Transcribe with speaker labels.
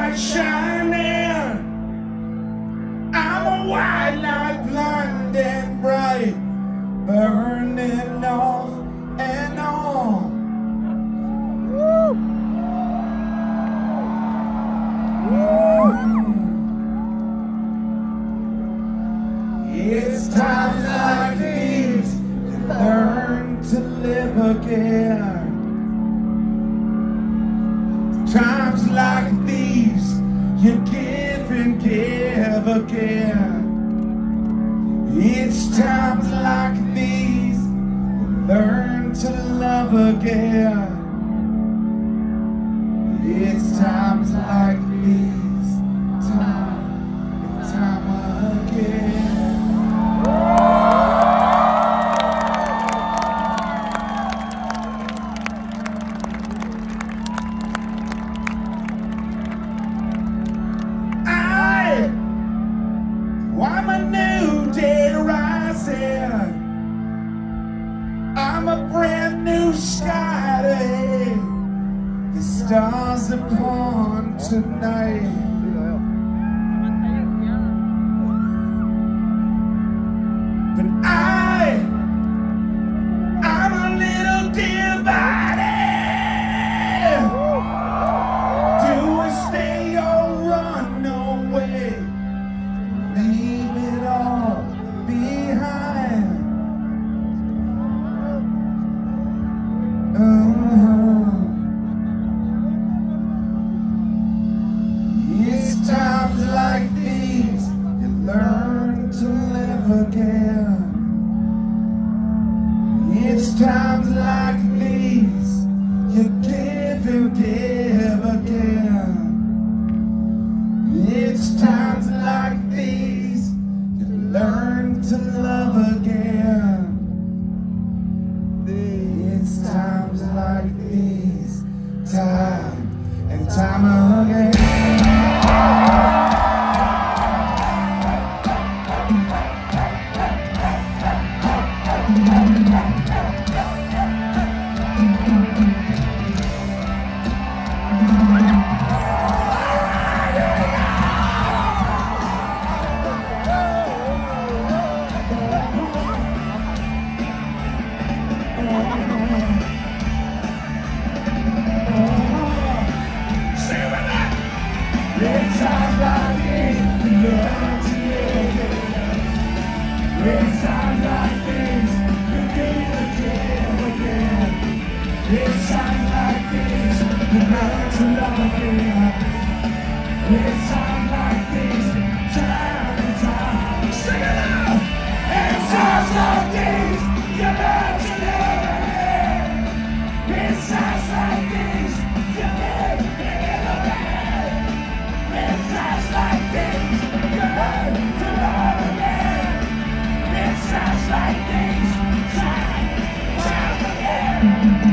Speaker 1: light shining. I'm a white light, blind and bright, burning off and on. Woo. It's times like these you learn to live again. Times like these you give and give again. It's times like these you learn to love again. It's times like these, time and time again. I'm a new day rising. I'm a brand new sky to hate. The stars upon tonight. But I'm a little divided. Do I stay or run away? Leave it all behind. It's times like these you learn to live again. It's times like these you give and give again. It's times like these you learn to love again. It's times like these, time and time again. It's times like these you learn to live again. It's times like these you give and give again. It's times like these you learn to love again. It's times like these, time and time. Sing it out! It's times like these you learn to live again. It's times like these you live and give again. It's times like these you learn to love again. It's times like these, time again.